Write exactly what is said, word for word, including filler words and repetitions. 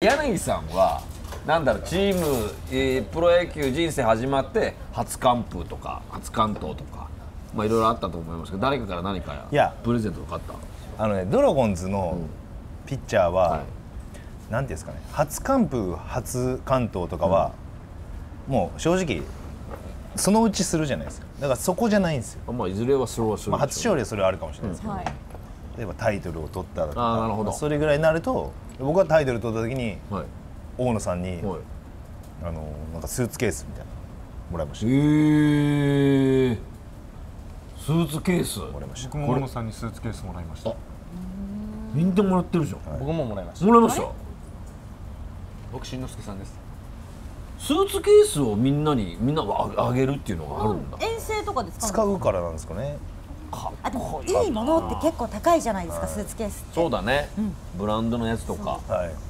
柳さんはなんだろう、チーム、えー、プロ野球人生始まって初完封とか初完投とか、まあいろいろあったと思いますけど、誰かから何かいやプレゼントとかあった？ あのね、ドラゴンズのピッチャーは、 はい、 なんていうんですかね、初完封初完投とかは、うん、もう正直そのうちするじゃないですか。だからそこじゃないんですよ。 まあいずれはそれはするでしょう、 まあ、初勝利はそれはあるかもしれないですけど、 はい、 例えばタイトルを取ったとか、 あーなるほど、 それぐらいになると、僕はタイトル取った時に、はい、大野さんに、はい、あのなんかスーツケースみたいなのもらいました。 へー、スーツケースもらいました。 僕も大野さんにスーツケースもらいました。 みんなもらってるじゃん。 はい、僕ももらいました。 もらいました。 僕しんのすけさんです。 スーツケースをみんなにみんなあげるっていうのがあるんだ。 遠征とかで使う使うからなんですかね。 あ、でもいいものって結構高いじゃないですか、スーツケースって。 そうだね、うん、ブランドのやつとか、 はい、